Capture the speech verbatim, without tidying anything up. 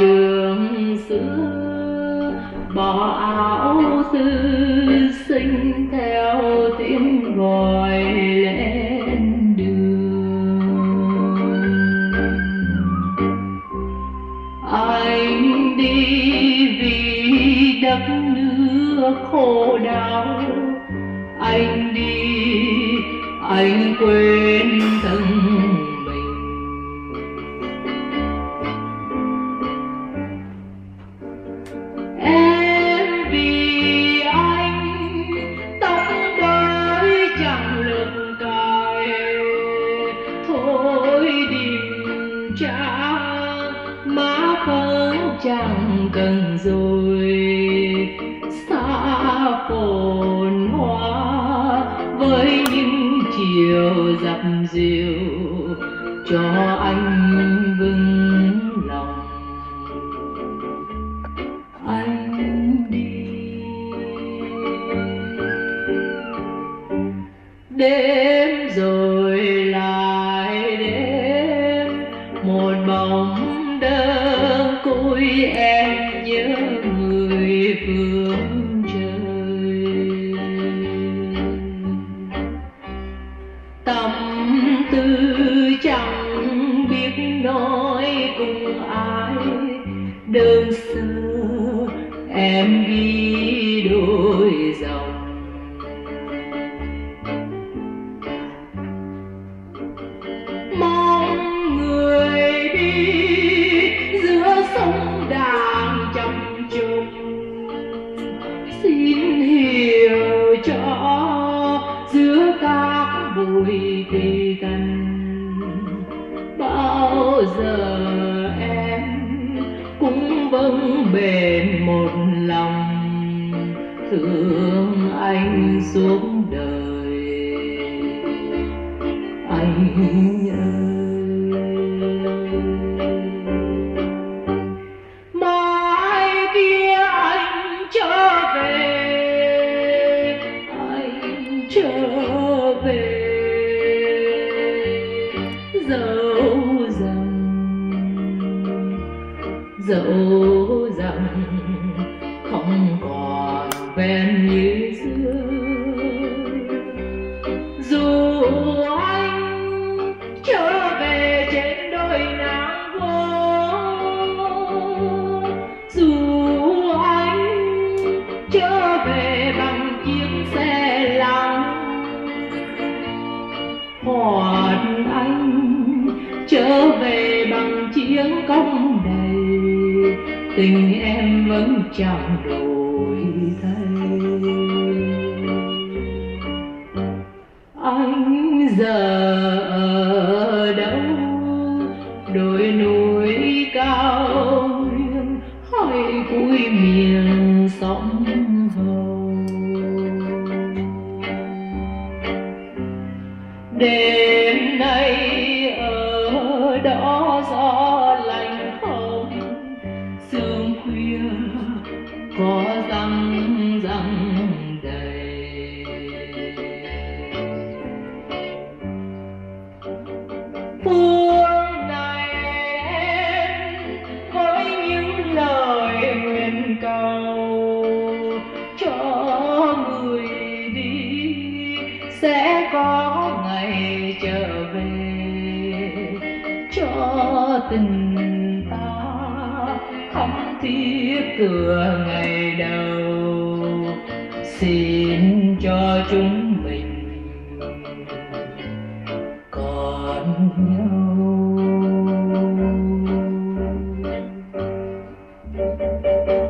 trường xưa, bỏ áo thư sinh theo tiếng gọi lên đường. Anh đi vì đất nước khổ đau, anh đi anh quên thân mình. Em vì anh tóc bới chẳng lượt cài, thôi điềm cha má phấn chẳng cần rồi, xa phồn hoa với những chiều dập dìu cho anh vững lòng. Anh đi đêm rồi lại đêm, một bóng đơn côi em nhớ người phương trời. Tâm tư chẳng biết nói cùng ai, đơn sơ em ghi đôi dòng. Mong người đi giữa sông đàn chập trùng, xin hiểu cho giữa các bụi cây cành, bao giờ em cũng vẫn bền một lòng thương anh suốt đời. Anh ơi, mai kia anh trở về, anh trở về dẫu rằng dẫu rằng không còn quen như xưa. Dù anh trở về trên đôi nắng vô, dù anh trở về bằng chiếc xe lăn, hoặc anh trở về bằng chiến công đầy, tình em vẫn chẳng đổi thay. Anh giờ ở đâu, đồi núi cao nguyên hay cuối miền sông Hồng. Đêm nay ở đó gió lạnh không, sương khuya có răng răng đầy. Phương này em với những lời nguyện cầu cho người đi sẽ có ngày trở về, cho tình ta thắm thiết tựa ngày đầu. Xin cho chúng mình còn nhau.